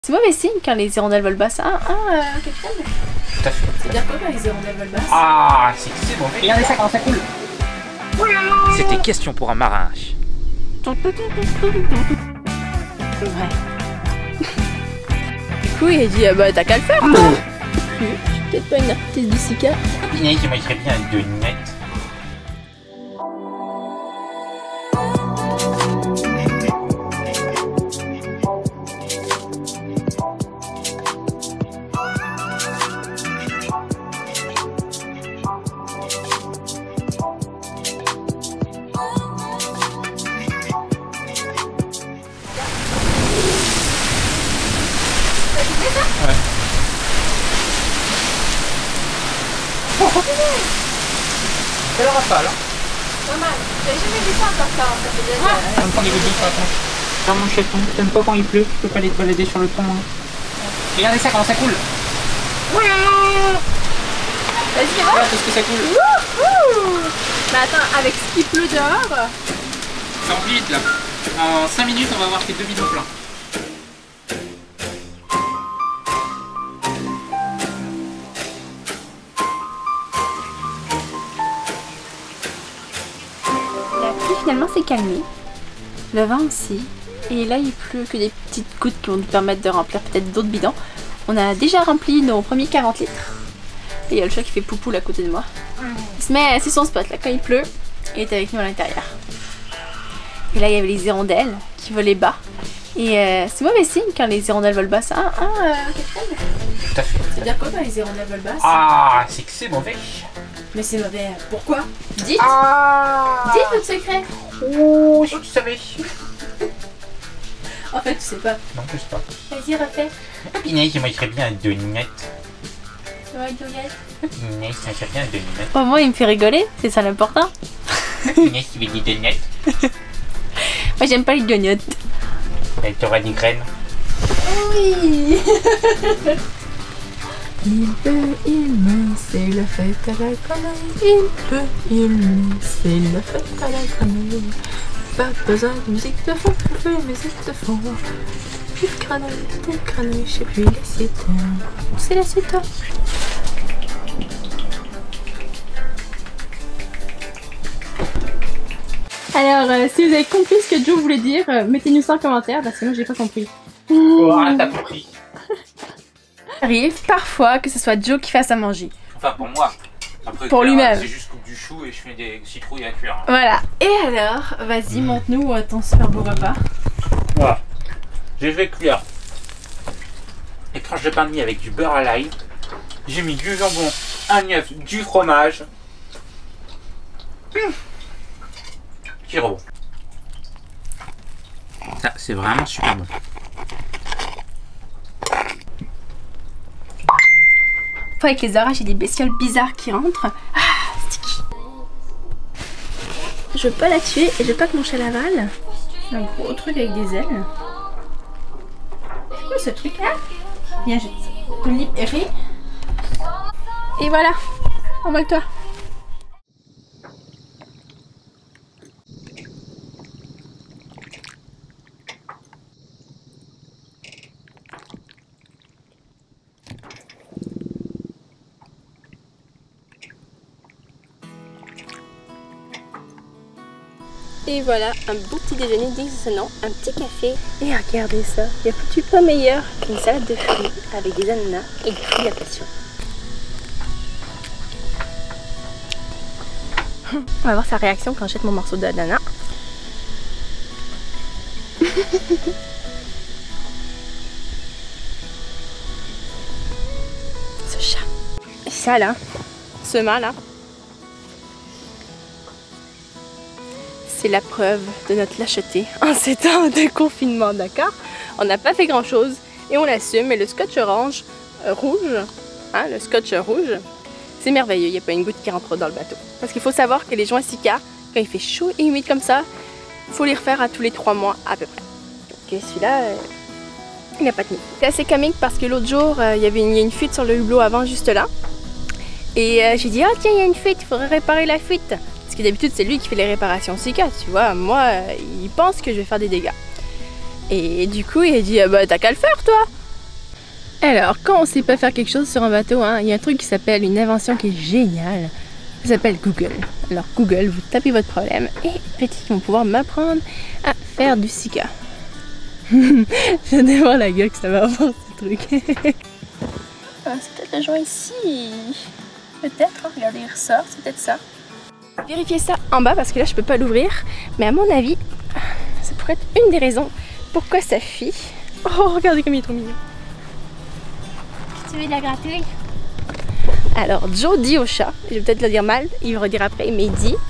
C'est mauvais signe quand les hirondelles volent basse. Capitaine. Tout à fait. C'est-à-dire quoi quand les hirondelles volent basse? Ah, c'est mauvais. Regardez ça, comment ça coule. C'était question pour un marin. Ouais. Du coup, il a dit bah t'as qu'à le faire toi. Je suis peut-être pas une artiste du Sika. Il y en a qui m'écrit bien avec 2 lunettes. Ouais. C'est le rafale, hein. Pas mal. J'avais jamais vu ça comme ça. Ça fait déjà... Ça me prend des gouttes d'eau sur la tronche. Dans mon chaton, t'aimes pas quand il pleut, tu peux pas aller te balader sur le pont. Hein. Regardez ça, comment ça coule. Vas-y, c'est bon. Regarde tout ce que ça coule. Mais attends, avec ce qui pleut dehors... Ça remplit vite là. En 5 minutes, on va avoir fait 2 bidons pleins. La pluie finalement s'est calmée, le vent aussi, et là il pleut que des petites gouttes qui vont nous permettre de remplir peut-être d'autres bidons. On a déjà rempli nos premiers 40 litres, et il y a le chat qui fait poupou à côté de moi. Il se met, c'est son spot là, quand il pleut, il est avec nous à l'intérieur. Et là il y avait les hirondelles qui volaient bas, et c'est mauvais signe quand les hirondelles volent bas. Capitaine. Tout à fait. C'est-à-dire quoi quand les hirondelles volent bas? Ah, c'est que c'est mauvais. Mais c'est mauvais, pourquoi? Dites! Ah. Dites votre secret! Oh, si tu savais. En fait, tu sais pas. Non, je sais pas. Vas-y, refais. Il y en a qui m'écrit bien avec 2 lunettes. Ouais, Douglas. Il y en a qui m'écrit bien avec 2 lunettes. Au moins, il me fait rigoler, c'est ça l'important. Il y en a qui veut des lunettes. Moi, j'aime pas les donuts. Et t'auras des graines. Oui! Il peut, il me, c'est la fête à la grenouille. Il peut, il me, c'est la fête à la grenouille. Pas besoin de musique de fond, on fait musique de fond. Des grenouilles, je sais plus les sites. C'est la suite. Alors, si vous avez compris ce que Joe voulait dire, mettez-nous ça en commentaire, parce que moi, j'ai pas compris. Oh, t'as compris. Il arrive parfois que ce soit Joe qui fasse à manger. Enfin, pour moi. Après, Pour lui-même. C'est juste coupe du chou et je fais des citrouilles à cuire. Hein. Voilà. Et alors, vas-y, montre-nous ton super beau repas. Voilà. J'ai fait cuire des tranches de pain de mie avec du beurre à l'ail. J'ai mis du jambon, un œuf, du fromage. Qui rebond. Ça, c'est vraiment super bon. Avec les orages, il y a des bestioles bizarres qui rentrent. Ah, sticky. Je veux pas la tuer et je veux pas que mon chat l'avale. Un gros truc avec des ailes. C'est quoi ce truc là? Viens, je te libérer. Et voilà, envole-toi. Et voilà, un beau petit déjeuner digne de ce nom, un petit café. Et regardez ça, il n'y a foutu pas meilleur qu'une salade de fruits avec des ananas et du fruit à passion. On va voir sa réaction quand je jette mon morceau d'ananas. Ce chat. Et ça là, ce mât là. C'est la preuve de notre lâcheté en ces temps de confinement, d'accord? On n'a pas fait grand chose et on l'assume, mais le scotch rouge, hein, le scotch rouge, c'est merveilleux, il n'y a pas une goutte qui rentre dans le bateau. Parce qu'il faut savoir que les joints Sika, quand il fait chaud et humide comme ça, il faut les refaire à tous les 3 mois à peu près. Donc celui-là, il n'a pas tenu. C'est assez comique parce que l'autre jour, il y a une fuite sur le hublot avant, juste là. Et j'ai dit, ah tiens, il y a une fuite, il faudrait réparer la fuite. Parce que d'habitude, c'est lui qui fait les réparations Sika, tu vois. Moi, il pense que je vais faire des dégâts. Et du coup, il a dit, bah t'as qu'à le faire, toi. Alors, quand on sait pas faire quelque chose sur un bateau, hein, il y a un truc qui s'appelle une invention qui est géniale. Ça s'appelle Google. Alors Google, vous tapez votre problème et petit, ils vont pouvoir m'apprendre à faire du Sika. Je vais voir la gueule que ça va avoir ce truc. Ah, c'est peut-être le joint ici. Peut-être, hein, regardez, il ressort, c'est peut-être ça. Vérifiez ça en bas parce que là je peux pas l'ouvrir. Mais à mon avis, ça pourrait être une des raisons pourquoi ça fuit. Oh, regardez comme il est trop mignon. Tu veux de la gratouille? Alors Joe dit au chat, je vais peut-être le dire mal, il va redire après, mais il dit: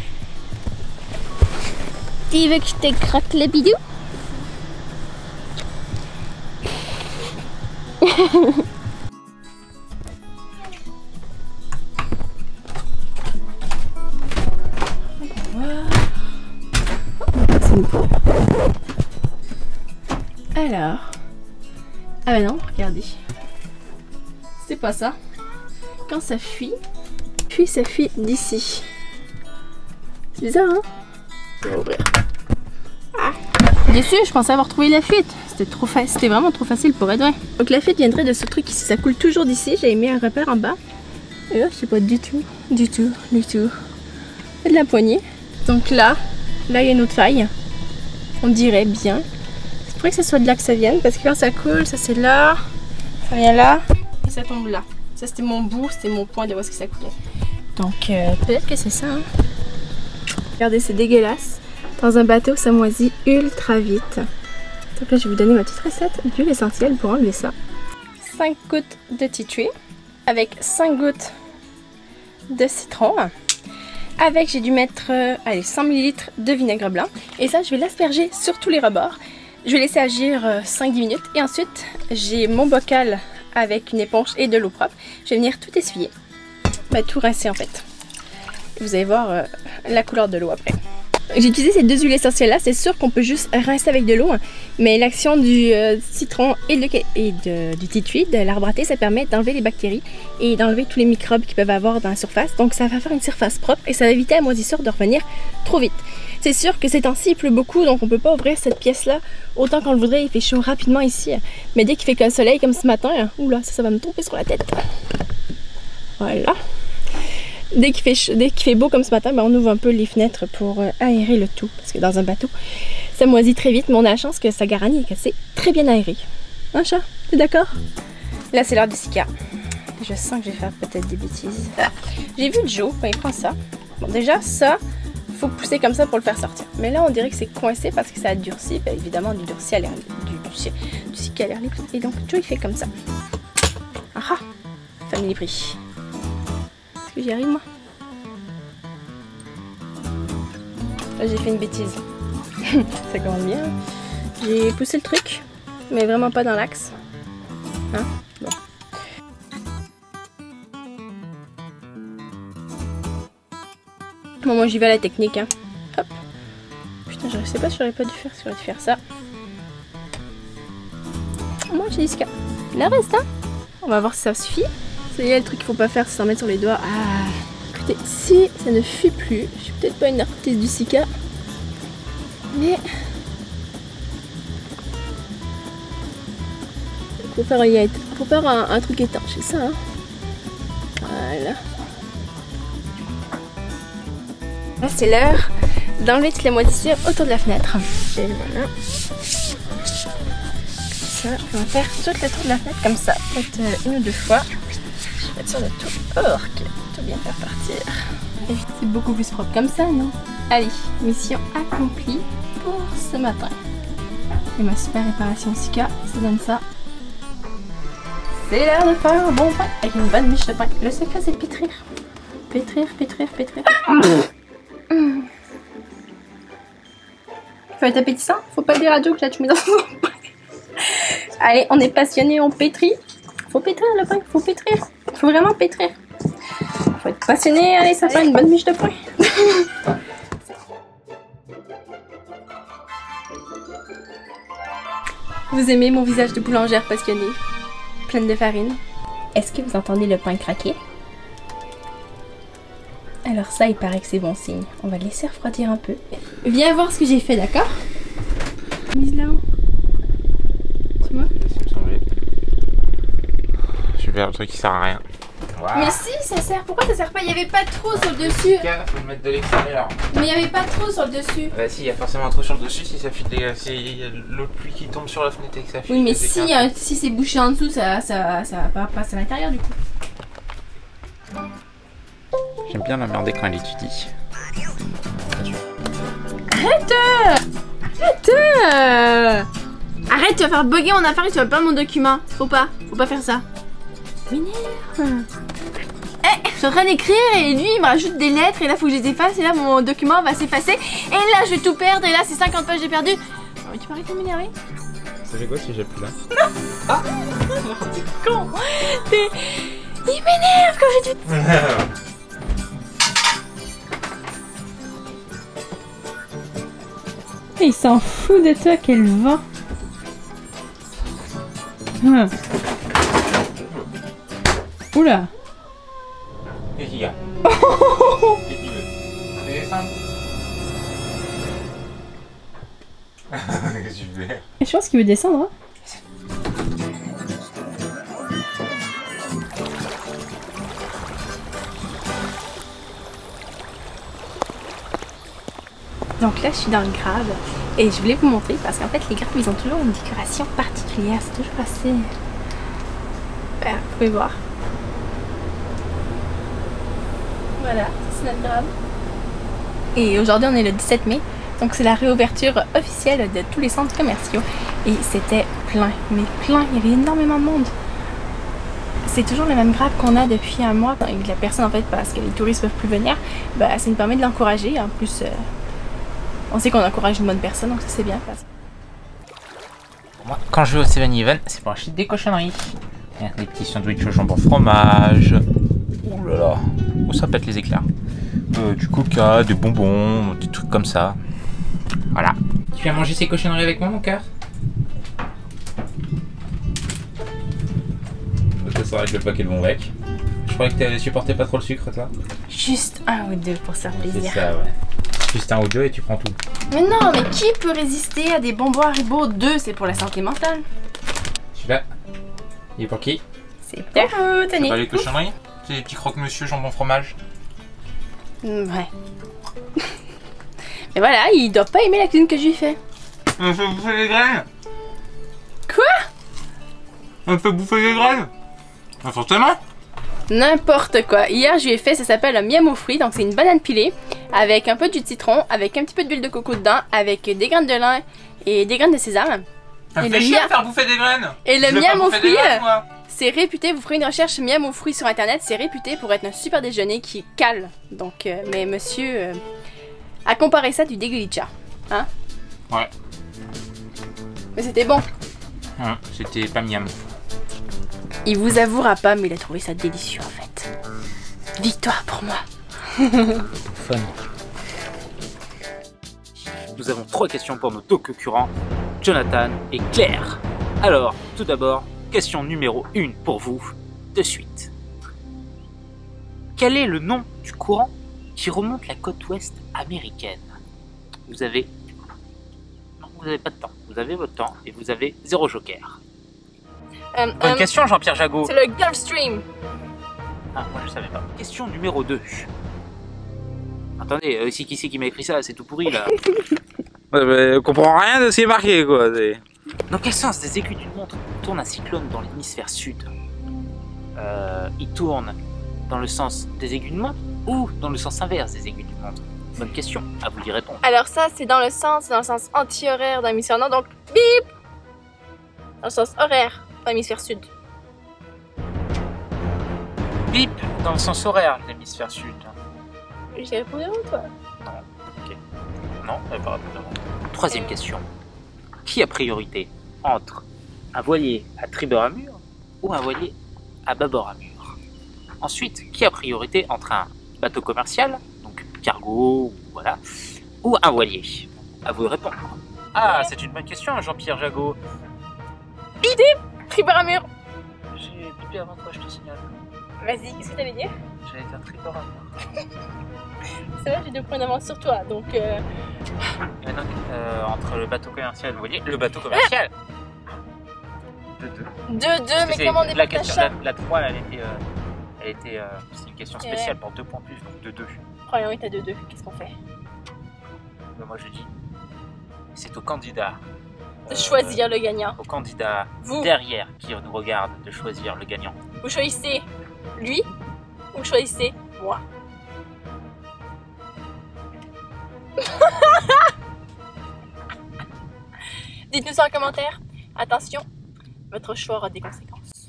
tu veux que je te gratte le bidou? Alors, ah ben non, regardez, c'est pas ça. Quand ça fuit, puis ça fuit d'ici. C'est bizarre, hein? Je vais ouvrir. Ah. Déçu, je pensais avoir trouvé la fuite. C'était vraiment trop facile pour être vrai. Donc la fuite viendrait de ce truc ici. Ça coule toujours d'ici. J'avais mis un repère en bas. Et là, je sais pas du tout. C'est de la poignée. Donc là, il y a une autre faille. On dirait bien. C'est pourrait que ce soit de là que ça vienne. Parce que quand ça coule, ça c'est là. Ça vient là. Et ça tombe là. Ça c'était mon bout, c'était mon point de où est-ce que ça coulait. Donc peut-être que c'est ça. Hein? Regardez, c'est dégueulasse. Dans un bateau, ça moisit ultra vite. Donc là, je vais vous donner ma petite recette d'huile essentielle pour enlever ça. 5 gouttes de tea tree avec 5 gouttes de citron. Avec, j'ai dû mettre allez, 100 ml de vinaigre blanc. Et ça, je vais l'asperger sur tous les rebords. Je vais laisser agir 5-10 minutes. Et ensuite, j'ai mon bocal avec une éponge et de l'eau propre. Je vais venir tout essuyer. Tout rincer en fait. Vous allez voir la couleur de l'eau après. J'ai utilisé ces deux huiles essentielles là. C'est sûr qu'on peut juste rincer avec de l'eau. Mais l'action du citron et du tea tree, de l'arbre à thé, ça permet d'enlever les bactéries et d'enlever tous les microbes qu'ils peuvent avoir dans la surface. Donc ça va faire une surface propre et ça va éviter à la moisissure de revenir trop vite. C'est sûr que ces temps-ci il pleut beaucoup, donc on peut pas ouvrir cette pièce-là autant qu'on le voudrait. Il fait chaud rapidement ici. Mais dès qu'il fait qu'un soleil comme ce matin, oula, ça va me tomber sur la tête. Voilà. Dès qu'il fait beau comme ce matin, on ouvre un peu les fenêtres pour aérer le tout. Parce que dans un bateau, ça moisit très vite, mais on a la chance que ça garantit que c'est très bien aéré. Hein, chat? T'es d'accord? Là, c'est l'heure du Sika. Je sens que je vais faire peut-être des bêtises. J'ai vu Joe, il prend ça. Bon, déjà, ça... faut pousser comme ça pour le faire sortir. Mais là, on dirait que c'est coincé parce que ça a durci. Bien évidemment, du durci à l'air du Sika à l'air libre. Et donc, Joe, il fait comme ça. Ah ah! Family prix. Est-ce que j'y arrive, moi? Là, j'ai fait une bêtise. Ça commence bien. J'ai poussé le truc, mais vraiment pas dans l'axe. Hein? Bon. Bon, moi j'y vais à la technique, hein. Hop. Putain, je sais pas si j'aurais pas dû faire, ça. Moi j'ai dit Sika. Le reste, hein. On va voir si ça suffit. C'est le truc qu'il faut pas faire, c'est s'en mettre sur les doigts. Ah. Écoutez, si ça ne fuit plus, je suis peut-être pas une artiste du Sika, mais faut faire un truc étanche, c'est ça, hein. Voilà. Là, c'est l'heure d'enlever toute la moisissure autour de la fenêtre. Et voilà. Ça, on va faire tout le tour de la fenêtre comme ça. Peut-être une ou deux fois. Je vais être sûre de tout. Tout bien faire partir. Et c'est beaucoup plus propre comme ça, non? Allez, mission accomplie pour ce matin. Et ma super réparation Sika, ça donne ça. C'est l'heure de faire un bon pain avec une bonne miche de pain. Le secret, c'est de pétrir. Pétrir. Faut être appétissant, faut pas dire à Joe que j'ai tout mis dans son pain. Allez, on est passionné, on pétrit. Faut pétrir le pain, faut pétrir. Faut vraiment pétrir. Faut être passionné, allez, ça fait une bonne miche de pain. Vous aimez mon visage de boulangère passionnée, pleine de farine? Est-ce que vous entendez le pain craquer? Alors ça, il paraît que c'est bon signe. On va le laisser refroidir un peu. Viens voir ce que j'ai fait, d'accord? Mise là-haut. Tu vois? faire le truc qui sert à rien. Voilà. Mais si, ça sert. Pourquoi ça sert pas? Il y avait pas de trou sur le dessus. Faut le mettre de l'extérieur. Mais il y avait pas de trou sur le dessus. Bah si, il y a forcément un trou sur le dessus si ça file si y a l'eau de pluie qui tombe sur la fenêtre et que ça file. Oui, mais si c'est bouché en dessous, ça va pas passer à l'intérieur du coup. J'aime bien l'emmerder quand elle étudie. Arrête! Arrête, tu vas faire bugger mon affaire et tu vas perdre mon document. Faut pas faire ça. M'énerve. Eh, je suis en train d'écrire et lui il me rajoute des lettres et là faut que je les efface et là mon document va s'effacer et là je vais tout perdre et là c'est 50 pages j'ai perdu. Oh, tu peux arrêter de m'énerver? Ça fait quoi si j'ai plus là? Ah. T'es con. Il m'énerve quand j'ai dit. Il s'en fout de toi, quel vent. Oula. Qu'est-ce qu'il y a? Qu'est-ce qu'il veut? C'est descendre. Qu'est-ce que tu fais? Je pense qu'il veut descendre. Hein. Donc là je suis dans le grave et je voulais vous montrer parce qu'en fait les graves ils ont toujours une décoration particulière, c'est toujours assez... Voilà, vous pouvez voir. Voilà, c'est notre grave. Et aujourd'hui on est le 17 mai, donc c'est la réouverture officielle de tous les centres commerciaux. Et c'était plein, mais plein, il y avait énormément de monde. C'est toujours le même grave qu'on a depuis un mois. Et la personne en fait, parce que les touristes peuvent plus venir, bah, ça nous permet de l'encourager. En plus, on sait qu'on encourage une bonne personne, donc ça c'est bien. Moi, quand je vais au 7-Eleven, c'est pour acheter des cochonneries. Des petits sandwichs au jambon fromage. Ouh là là, où ça pète les éclairs. Du coca, des bonbons, des trucs comme ça. Voilà. Tu viens manger ces cochonneries avec moi, mon cœur? Ça sera avec le paquet de bon bec. Je croyais que tu supportais pas trop le sucre, toi. Juste un ou deux pour se faire plaisir. C'est ça, ouais. Juste un ou deux et tu prends tout. Mais non, mais qui peut résister à des bonbons Haribo? 2, c'est pour la santé mentale. Celui-là, il est pour qui? C'est pour vous, tenez. C'est pas les cochonneries? C'est les petits croque-monsieur jambon fromage? Ouais. Mais voilà, il doit pas aimer la cuisine que je lui fais. On me fait bouffer les graines? Quoi? On me fait bouffer les graines? Pas forcément. N'importe quoi. Hier, je lui ai fait, ça s'appelle un miam aux fruits. Donc, c'est une banane pilée avec un peu de jus de citron, avec un petit peu d'huile de coco dedans, avec des graines de lin et des graines de sésame. Ça me fait chier de faire bouffer des graines. Et le miam aux fruits, c'est réputé, vous ferez une recherche miam aux fruits sur internet, c'est réputé pour être un super déjeuner qui cale. Donc, mais monsieur a comparé ça du dégueulicha. Hein? Ouais. Mais c'était bon. C'était pas miam. Il vous avouera pas, mais il a trouvé ça délicieux en fait. Victoire pour moi. Fun. Nous avons 3 questions pour nos 2 concurrents, Jonathan et Claire. Alors, tout d'abord, question numéro 1 pour vous, de suite. Quel est le nom du courant qui remonte la côte ouest américaine? Vous avez... Non, vous n'avez pas de temps. Vous avez votre temps et vous avez 0 joker. Bonne question, Jean-Pierre Jagot. C'est le Gulf Stream. Ah, moi je savais pas. Question numéro 2. Attendez, ici qui c'est qui m'a écrit ça? C'est tout pourri là. On comprend rien de ce qui est marqué quoi. Dans quel sens des aiguilles d'une montre tourne un cyclone dans l'hémisphère sud? Il tourne dans le sens des aiguilles d'une montre ou dans le sens inverse des aiguilles d'une montre? Bonne question, à vous d'y répondre. Alors ça, c'est dans le sens anti-horaire d'un l'hémisphère nord, donc bip! Dans le sens horaire dans l'hémisphère sud. Bip dans le sens horaire de l'hémisphère sud. J'ai répondu avant toi. Non, ok. Non, elle n'a pas répondu avant. 3e question. Qui a priorité entre un voilier à tribord à mur ou un voilier à bâbord à mur? Ensuite, qui a priorité entre un bateau commercial, donc cargo, voilà, ou un voilier? À vous de répondre. Ah, c'est une bonne question, Jean-Pierre Jagot. Idée! Tribord à mur. J'ai bipé avant toi, je te signale. Vas-y, qu'est-ce que t'allais dire? J'allais dire tribord à mur. C'est vrai, j'ai 2 points d'avance sur toi, donc Entre le bateau commercial et le voilier, le bateau commercial. 2-2. 2-2, mais comment on est la pas question, d'achat? la 3, c'est une question spéciale pour 2 points plus, donc 2-2. Premièrement, t'as 2-2. Qu'est-ce qu'on fait? Ben, moi je dis, c'est au candidat. De choisir le gagnant. Au candidat Vous. derrière qui nous regarde de choisir le gagnant. Vous choisissez lui ou vous choisissez moi. Dites-nous ça en commentaire. Attention, votre choix aura des conséquences.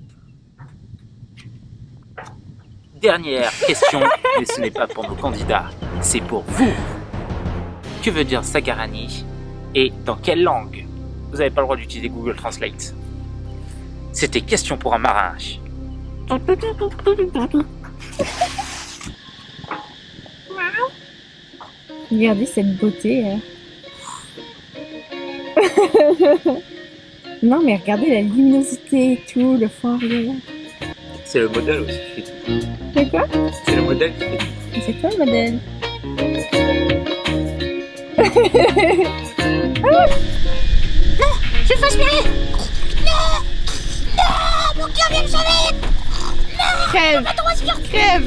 Dernière question, mais ce n'est pas pour nos candidats, c'est pour vous. Que veut dire Sagarani et dans quelle langue? Vous n'avez pas le droit d'utiliser Google Translate. C'était question pour un marin. Regardez cette beauté. Non mais regardez la luminosité et tout, le fond arrière. C'est le modèle aussi qui fait tout. C'est quoi? C'est le modèle qui fait tout. C'est quoi le modèle? Je fais aspirer. Non. Non. Mon cœur vient me sauver. Crève! Crève!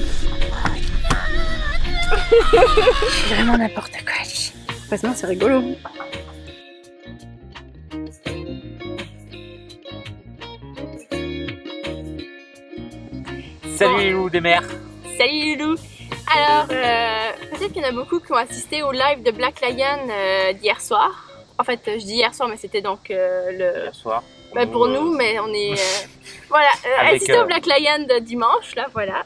Vraiment n'importe quoi, Ali. Heureusement, c'est rigolo. Salut les loups des mers. Salut Loulou! Alors, peut-être qu'il y en a beaucoup qui ont assisté au live de Black Lion d'hier soir. En fait, je dis hier soir, mais c'était donc le... Hier soir. pour nous, mais on est... voilà, Avec, assisté au Black Lion de dimanche, là, voilà.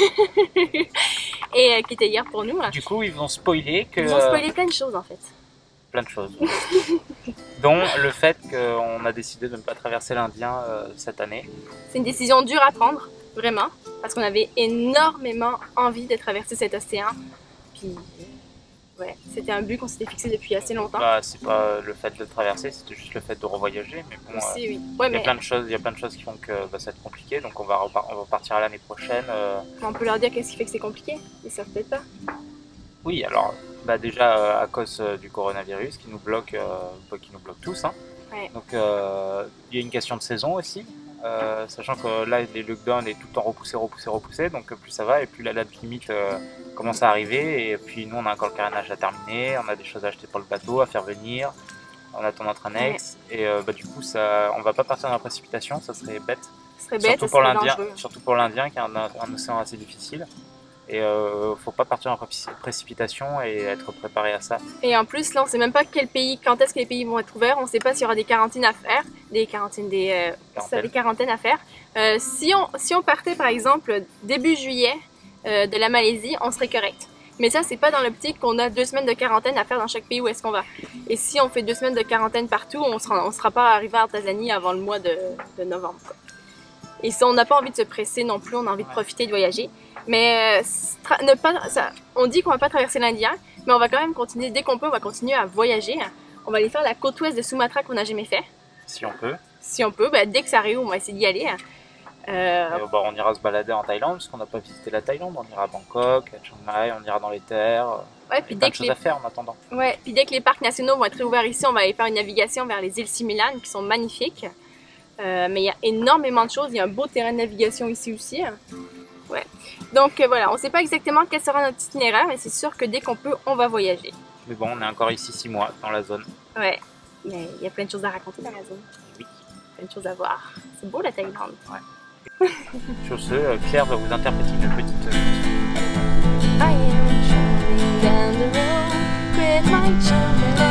Et qui était hier pour nous. Hein. Du coup, ils vont spoiler que... Ils ont spoilé plein de choses, en fait. Plein de choses. Dont le fait qu'on a décidé de ne pas traverser l'Indien cette année. C'est une décision dure à prendre, vraiment, parce qu'on avait énormément envie de traverser cet océan. Puis, ouais, c'était un but qu'on s'était fixé depuis assez longtemps. Bah, c'est pas le fait de le traverser, c'était juste le fait de revoyager. Mais bon, Aussi, oui. Ouais, il y a mais plein de choses qui font que ça va être compliqué. Donc on va partir à l'année prochaine. on peut leur dire qu'est-ce qui fait que c'est compliqué. Ils savent peut-être pas. Oui, alors bah déjà à cause du coronavirus qui nous bloque tous. Hein. Ouais. Donc il y a une question de saison aussi. Sachant que là les lockdowns est tout le temps repoussé, donc plus ça va et plus la date limite commence à arriver et puis nous on a encore le carénage à terminer, on a des choses à acheter pour le bateau, à faire venir, on attend notre annexe et du coup ça, on va pas partir dans la précipitation, ça serait bête. Ce serait bête, Surtout pour l'Indien qui a un océan assez difficile et faut pas partir dans la précipitation et être préparé à ça. Et en plus, là, on sait même pas quel pays, quand est-ce que les pays vont être ouverts. On sait pas s'il y aura des quarantines à faire, des quarantaines à faire. Si on partait, par exemple, début juillet de la Malaisie, on serait correct. Mais ça, c'est pas dans l'optique qu'on a 2 semaines de quarantaine à faire dans chaque pays où est-ce qu'on va. Et si on fait 2 semaines de quarantaine partout, on sera pas arrivé en Tanzanie avant le mois de novembre, quoi. Et ça, on n'a pas envie de se presser non plus, on a envie de profiter de voyager. Mais on dit qu'on va pas traverser l'Indien, mais on va quand même continuer, dès qu'on peut, on va continuer à voyager. On va aller faire la côte ouest de Sumatra qu'on n'a jamais fait. Si on peut. Si on peut, dès que ça arrive, on va essayer d'y aller. On ira se balader en Thaïlande, parce qu'on n'a pas visité la Thaïlande. On ira à Bangkok, à Chiang Mai, on ira dans les terres. Ouais, puis plein de choses à faire en attendant. Ouais, puis dès que les parcs nationaux vont être ouverts ici, on va aller faire une navigation vers les îles Similan, qui sont magnifiques. Mais il y a énormément de choses, il y a un beau terrain de navigation ici aussi. Ouais. Donc voilà, on ne sait pas exactement quel sera notre itinéraire, mais c'est sûr que dès qu'on peut, on va voyager. Mais bon, on est encore ici 6 mois dans la zone. Ouais, il y a plein de choses à raconter dans la zone. Oui. Plein de choses à voir. C'est beau la Thaïlande. Ouais. Sur ce, Claire va vous interpréter une petite chanson. I am traveling down the road with my children.